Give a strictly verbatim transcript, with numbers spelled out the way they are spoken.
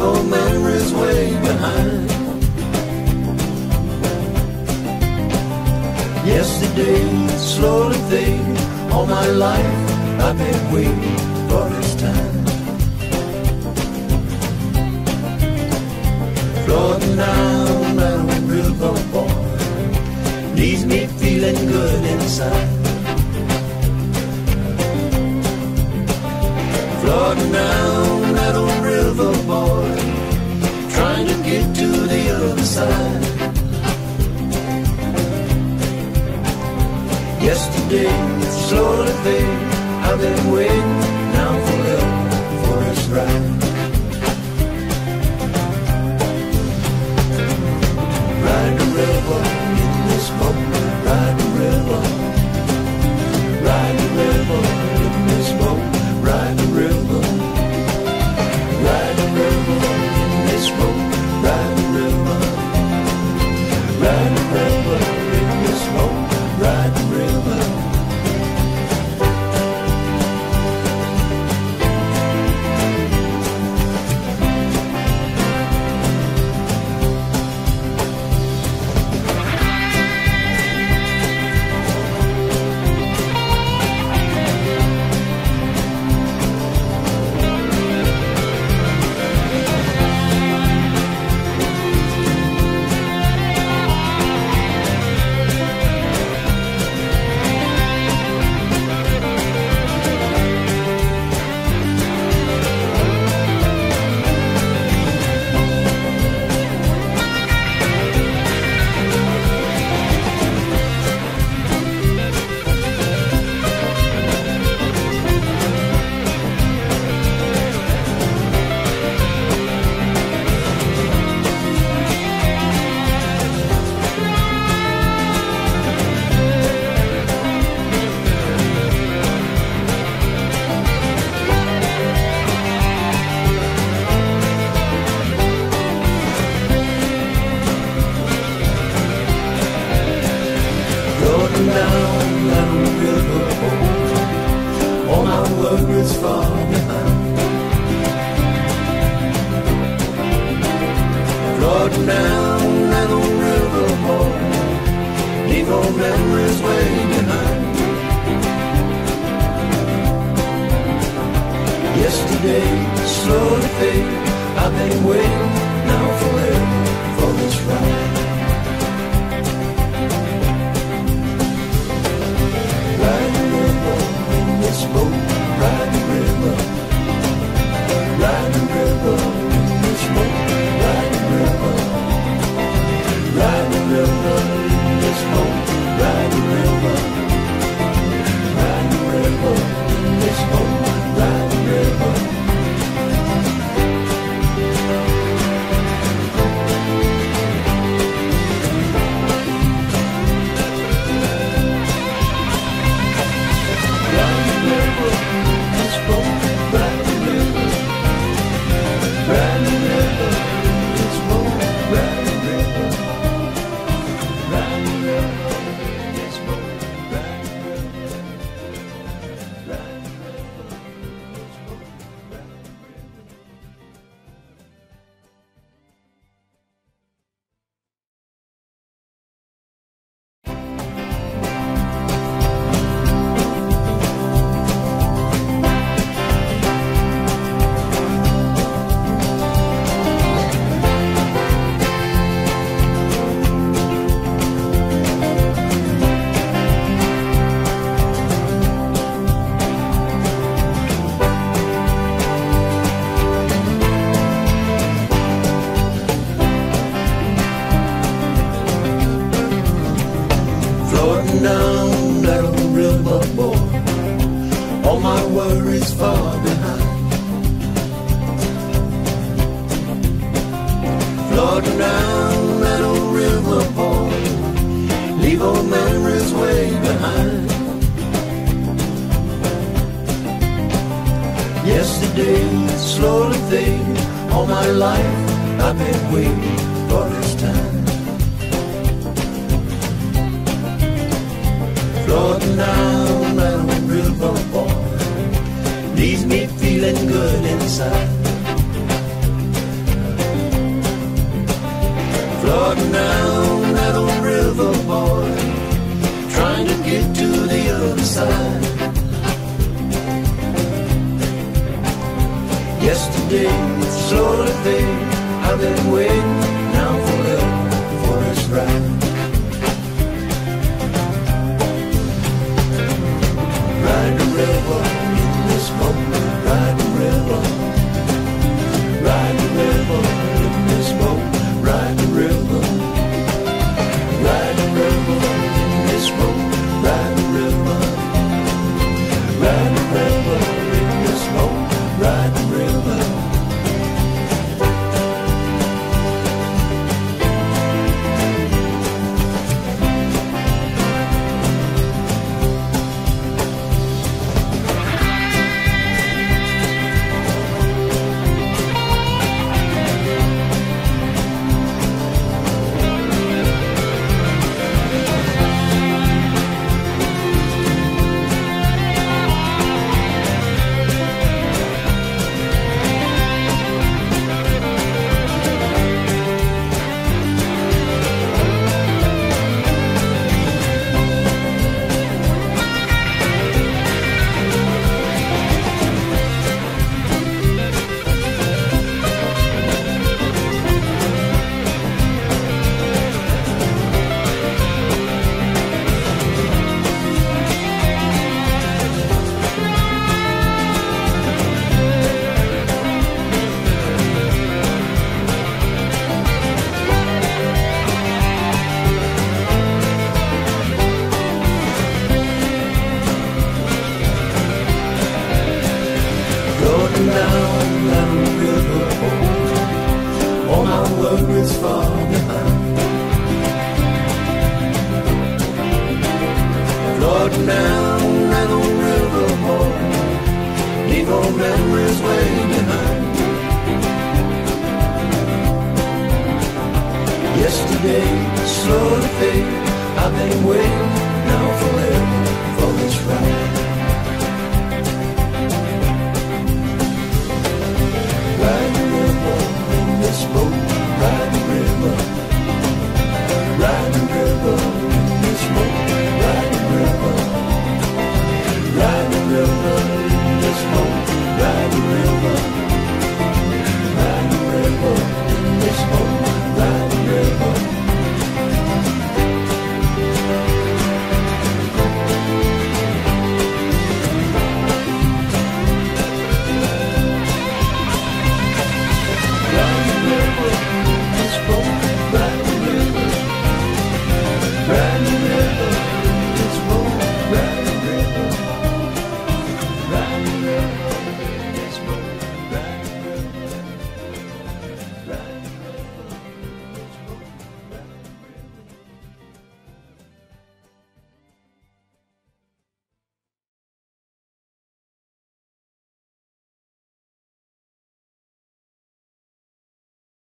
leave old memories way behind. Yesterday slowly fade, all my life I've been waiting for this time. Floating down that old river, boy, leaves me feeling good inside. Floating down that old river, boy, trying to get to the other side. Yesterday slowly fade, I've been waiting now forever for this ride. Ride the river in this boat, ride the river, ride the river in this boat, ride the river, ride the river in this boat, ride the river, ride the river in this boat, ride the river. Yesterday slowly fade, all my life I've been waiting for this time. Floating down that old river, boy, leaves me feeling good inside. I've been waiting now forever for this ride. Ride the river in this moment, ride the river. Ride the river in this boat, ride the river. Ride the river in this boat, ride the river. Ride the river in this boat, ride the river. Floating down that river, all my worries far behind. Floating down that old river, leave old memories way behind. Yesterday, slow to fade, I've been waiting now